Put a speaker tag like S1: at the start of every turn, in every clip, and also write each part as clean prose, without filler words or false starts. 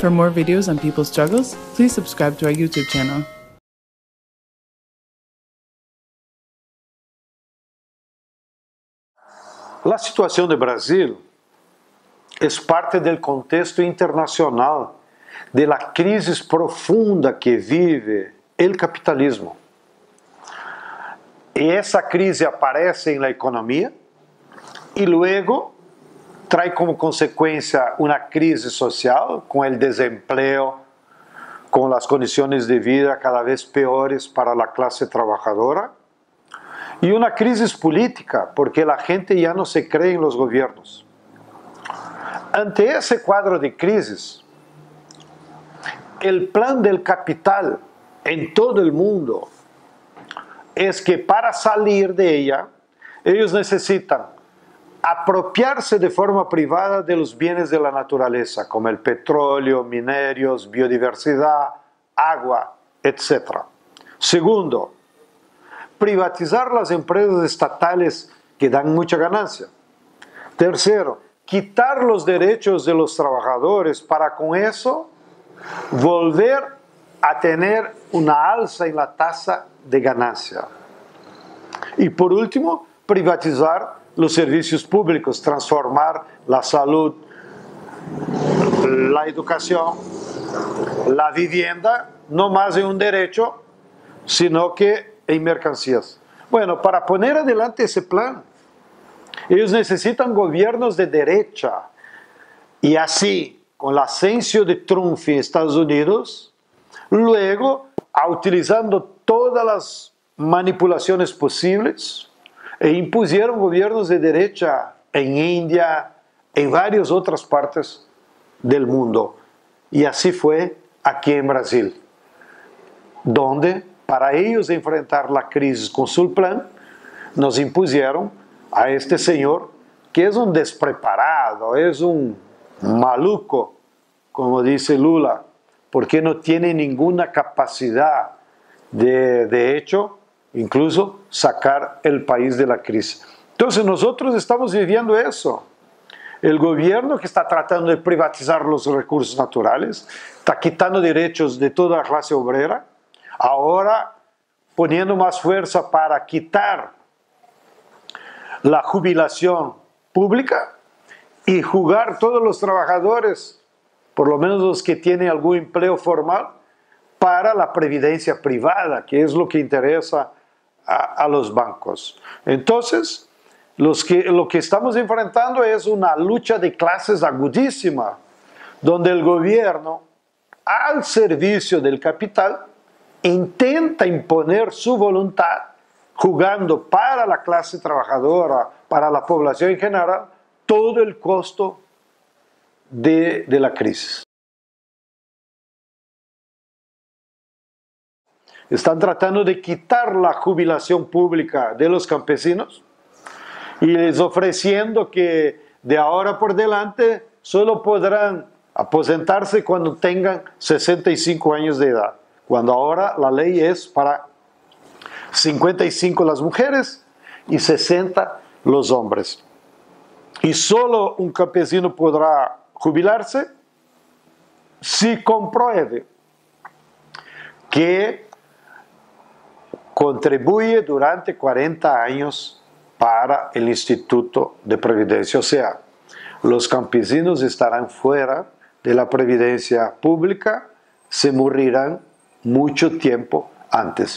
S1: For more videos on people's struggles, please subscribe to our YouTube channel.
S2: La situación de Brasil es parte del contexto internacional de la crisis profunda que vive el capitalismo. Y esa crisis aparece en la economía y luego trae como consecuencia una crisis social con el desempleo, con las condiciones de vida cada vez peores para la clase trabajadora, y una crisis política porque la gente ya no se cree en los gobiernos. Ante ese cuadro de crisis, el plan del capital en todo el mundo es que para salir de ella, ellos necesitan apropiarse de forma privada de los bienes de la naturaleza, como el petróleo, minerios, biodiversidad, agua, etc. Segundo, privatizar las empresas estatales que dan mucha ganancia. Tercero, quitar los derechos de los trabajadores para con eso volver a tener una alza en la tasa de ganancia. Y por último, privatizar los servicios públicos, transformar la salud, la educación, la vivienda, no más en un derecho, sino que en mercancías. Bueno, para poner adelante ese plan, ellos necesitan gobiernos de derecha. Y así, con el ascenso de Trump en Estados Unidos, luego, utilizando todas las manipulaciones posibles, e impusieron gobiernos de derecha en India, en varias otras partes del mundo. Y así fue aquí en Brasil, donde para ellos enfrentar la crisis con su plan, nos impusieron a este señor que es un despreparado, es un maluco, como dice Lula, porque no tiene ninguna capacidad de hecho, incluso sacar el país de la crisis. Entonces nosotros estamos viviendo eso. El gobierno que está tratando de privatizar los recursos naturales, está quitando derechos de toda la clase obrera, ahora poniendo más fuerza para quitar la jubilación pública y jugar todos los trabajadores, por lo menos los que tienen algún empleo formal, para la previdencia privada, que es lo que interesa a los bancos. Entonces, lo que estamos enfrentando es una lucha de clases agudísima, donde el gobierno, al servicio del capital, intenta imponer su voluntad, jugando para la clase trabajadora, para la población en general, todo el costo de la crisis. Están tratando de quitar la jubilación pública de los campesinos y les ofreciendo que de ahora por delante solo podrán aposentarse cuando tengan 65 años de edad, cuando ahora la ley es para 55 las mujeres y 60 los hombres. Y solo un campesino podrá jubilarse si compruebe que contribuye durante 40 años para el Instituto de Previdencia. O sea, los campesinos estarán fuera de la previdencia pública, se morirán mucho tiempo antes.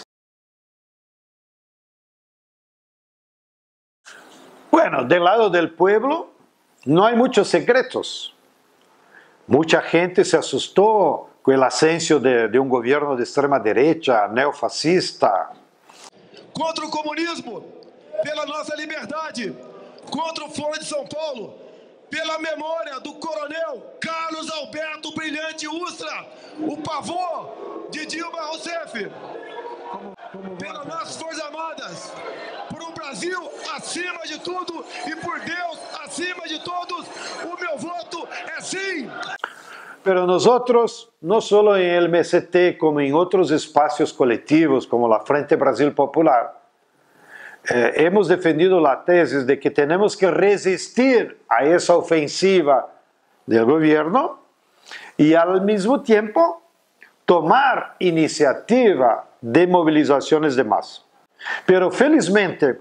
S2: Bueno, del lado del pueblo no hay muchos secretos. Mucha gente se asustó con el ascenso de un gobierno de extrema derecha, neofascista.
S3: Contra o comunismo, pela nossa liberdade, contra o Fórum de São Paulo, pela memória do coronel Carlos Alberto Brilhante Ustra, o pavor de Dilma Rousseff, pelas nossas Forças Armadas, por um Brasil acima de tudo e por Deus acima de todos, o meu voto é sim!
S2: Pero nosotros, no solo en el MST, como en otros espacios colectivos, como la Frente Brasil Popular, hemos defendido la tesis de que tenemos que resistir a esa ofensiva del gobierno y al mismo tiempo tomar iniciativa de movilizaciones de masa. Pero felizmente,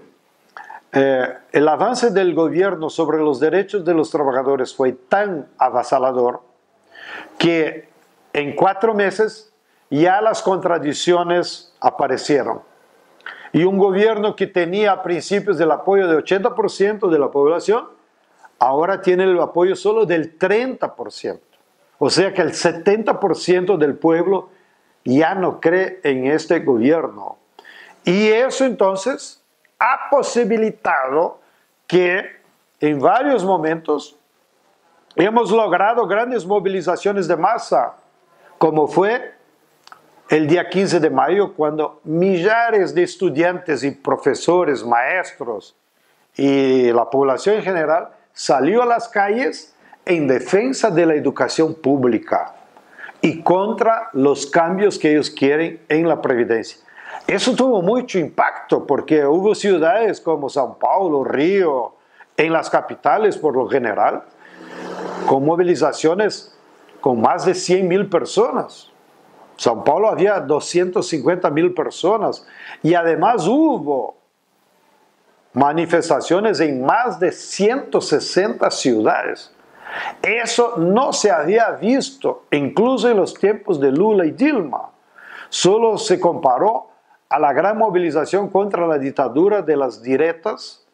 S2: el avance del gobierno sobre los derechos de los trabajadores fue tan avasallador que en 4 meses ya las contradicciones aparecieron. Y un gobierno que tenía a principios del apoyo del 80% de la población, ahora tiene el apoyo solo del 30%. O sea que el 70% del pueblo ya no cree en este gobierno. Y eso entonces ha posibilitado que en varios momentos hemos logrado grandes movilizaciones de masa, como fue el día 15 de mayo, cuando millares de estudiantes y profesores, maestros y la población en general salió a las calles en defensa de la educación pública y contra los cambios que ellos quieren en la previdencia. Eso tuvo mucho impacto porque hubo ciudades como São Paulo, Río, en las capitales por lo general, con movilizaciones con más de 100.000 personas. São Paulo había 250.000 personas y además hubo manifestaciones en más de 160 ciudades. Eso no se había visto incluso en los tiempos de Lula y Dilma. Solo se comparó a la gran movilización contra la dictadura de las diretas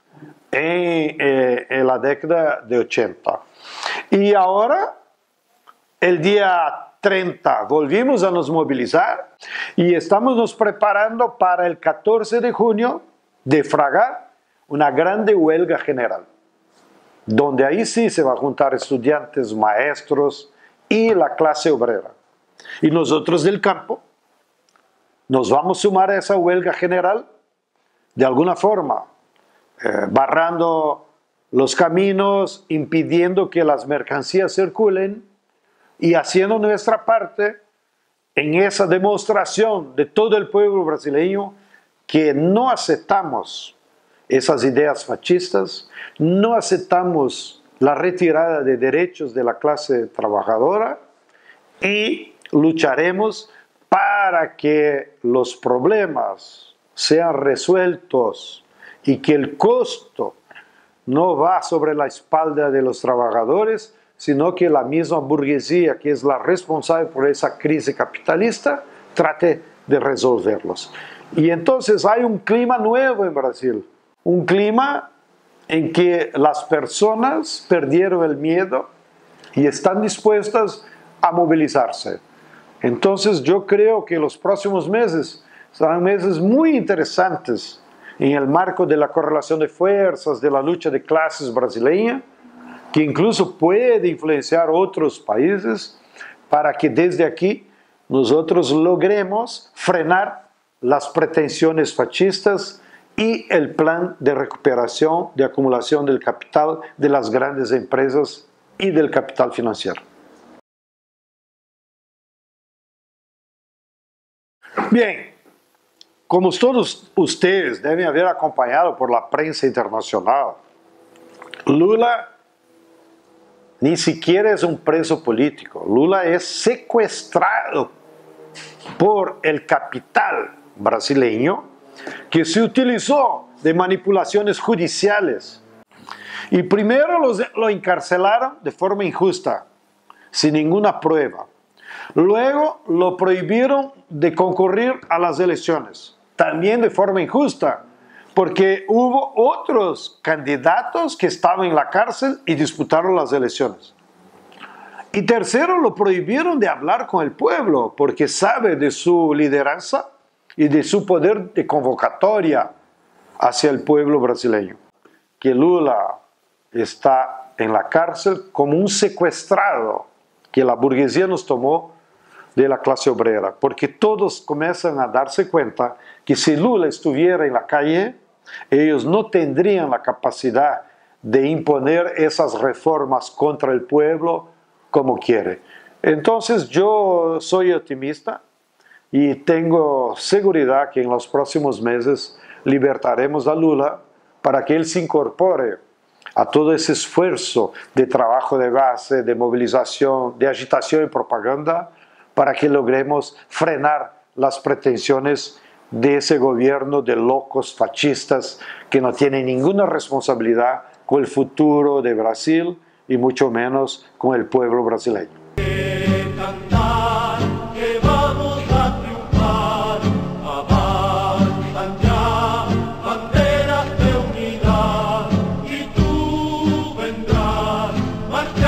S2: en la década de 80. Y ahora, el día 30, volvimos a nos movilizar y estamos nos preparando para el 14 de junio defragrar una grande huelga general, donde ahí sí se va a juntar estudiantes, maestros y la clase obrera. Y nosotros del campo nos vamos a sumar a esa huelga general de alguna forma, barrando los caminos, impidiendo que las mercancías circulen y haciendo nuestra parte en esa demostración de todo el pueblo brasileño que no aceptamos esas ideas fascistas, no aceptamos la retirada de derechos de la clase trabajadora y lucharemos para que los problemas sean resueltos y que el costo no va sobre la espalda de los trabajadores, sino que la misma burguesía, que es la responsable por esa crisis capitalista, trate de resolverlos. Y entonces hay un clima nuevo en Brasil, un clima en que las personas perdieron el miedo y están dispuestas a movilizarse. Entonces yo creo que los próximos meses serán meses muy interesantes en el marco de la correlación de fuerzas, de la lucha de clases brasileña, que incluso puede influenciar otros países para que desde aquí nosotros logremos frenar las pretensiones fascistas y el plan de recuperación, de acumulación del capital de las grandes empresas y del capital financiero. Bien, como todos ustedes deben haber acompañado por la prensa internacional, Lula ni siquiera es un preso político. Lula es secuestrado por el capital brasileño que se utilizó de manipulaciones judiciales. Y primero lo encarcelaron de forma injusta, sin ninguna prueba. Luego lo prohibieron de concurrir a las elecciones, también de forma injusta, porque hubo otros candidatos que estaban en la cárcel y disputaron las elecciones. Y tercero, lo prohibieron de hablar con el pueblo, porque sabe de su lideranza y de su poder de convocatoria hacia el pueblo brasileño. Que Lula está en la cárcel como un secuestrado que la burguesía nos tomó de la clase obrera, porque todos comienzan a darse cuenta que si Lula estuviera en la calle, ellos no tendrían la capacidad de imponer esas reformas contra el pueblo como quiere. Entonces yo soy optimista y tengo seguridad que en los próximos meses libertaremos a Lula para que él se incorpore a todo ese esfuerzo de trabajo de base, de movilización, de agitación y propaganda, para que logremos frenar las pretensiones de ese gobierno de locos fascistas que no tienen ninguna responsabilidad con el futuro de Brasil y mucho menos con el pueblo brasileño.
S4: Marca